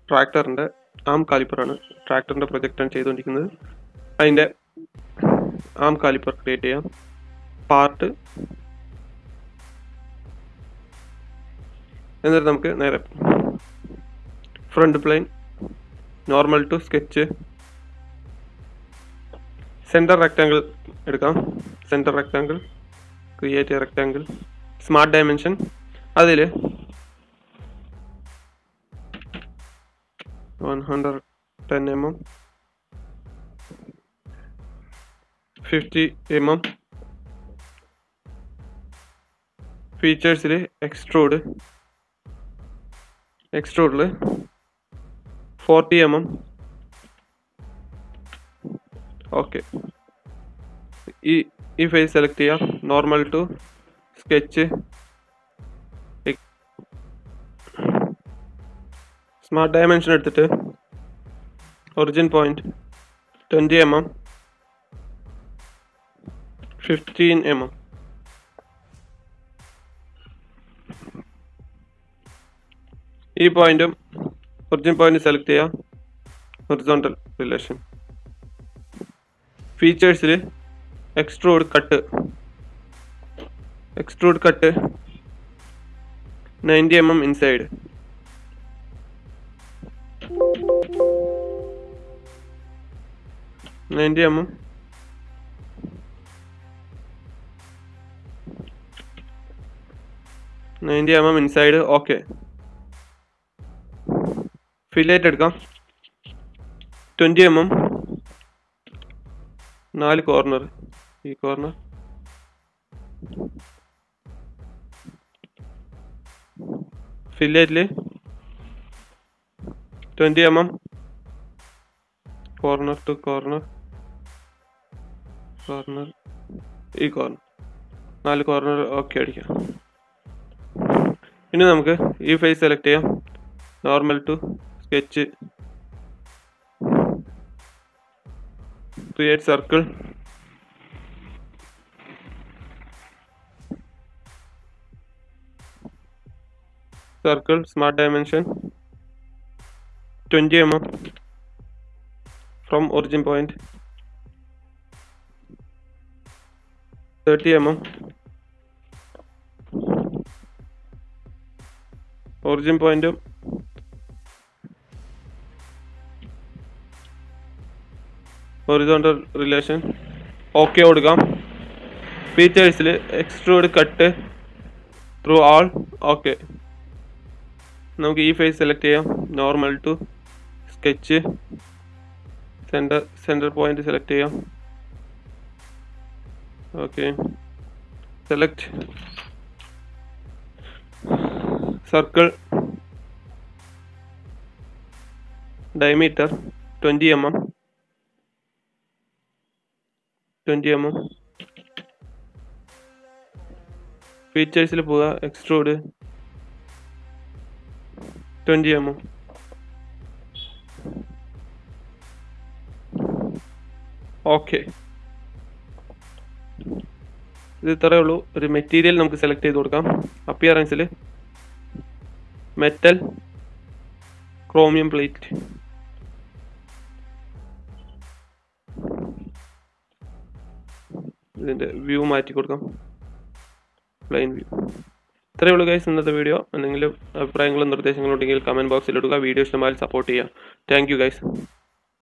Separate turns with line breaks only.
ട്രാക്ടറിൻ്റെ ആം കാലിപ്പറാണ്. ട്രാക്ടറിൻ്റെ പ്രൊജക്റ്റാണ് ചെയ്തുകൊണ്ടിരിക്കുന്നത്. അതിൻ്റെ ആം കാലിപ്പർ ക്രിയേറ്റ് ചെയ്യാം. പാർട്ട്, എന്നിട്ട് നമുക്ക് നേരെ front plane, normal to sketch, centre rectangle എടുക്കാം. Centre rectangle, create a rectangle, smart dimension, അതിൽ 110 mm, 50 mm. ഫീച്ചേഴ്സിൽ എക്സ്ട്രൂഡിൽ 40 mm. ഓക്കെ, ഈ ഫേസ് സെലക്ട് ചെയ്യാം. Normal to sketch, smart dimension എടുത്തിട്ട് ഒറിജിൻ പോയിന്റ് 20 mm, 15 mm. ഈ പോയിന്റും ഒറിജിൻ പോയിന്റ് സെലക്ട് ചെയ്യാം. Horizontal relation. ഫീച്ചേഴ്സിൽ extrude cut 90 mm inside. Inside. Okay, ഫില്ലേറ്റ് എടുക്കാം. 20 mm, 4 കോർണർ. ഈ കോർണർ ഫില്ലേറ്റിൽ 20 mm, കോർണർ ടു കോർണർ, ഈ കോർണർ 4 കോർണർ. ഓക്കെ അടിക്കാം. ഇനി നമുക്ക് ഈ ഫേസ് സെലക്ട് ചെയ്യാം. Normal to sketch, create circle, smart dimension 20 mm from origin point, 30 mm, origin point horizontal relation. Okay കൊടുക്കാം. ഫീച്ചേഴ്സിൽ extrude cut through all. Okay, നമുക്ക് ഈ ഫേസ് സെലക്ട് ചെയ്യാം. Normal to sketch, centre point select ചെയ്യാം. Okay, select circle, diameter 20 mm, ഫീച്ചേഴ്സിൽ പോവുക. Extrude 20 mm. Okay, ഇത് ഇത്രയേ ഉള്ളൂ. ഒരു മെറ്റീരിയൽ നമുക്ക് സെലക്ട് ചെയ്ത് കൊടുക്കാം. അപ്പിയറൻസിൽ മെറ്റൽ, ക്രോമിയം പ്ലേറ്റ്. ഇതിൻ്റെ വ്യൂ മാറ്റി കൊടുക്കാം, പ്ലെയിൻ വ്യൂ. ഇത്രയേ ഉള്ളൂ ഗൈസ് ഇന്നത്തെ വീഡിയോ. എന്തെങ്കിലും അഭിപ്രായങ്ങളും നിർദ്ദേശങ്ങളും ഉണ്ടെങ്കിൽ കമൻറ്റ് ബോക്സിൽ ഇടുക. വീഡിയോ ഇഷ്ടമായാൽ സപ്പോർട്ട് ചെയ്യുക. Thank you guys.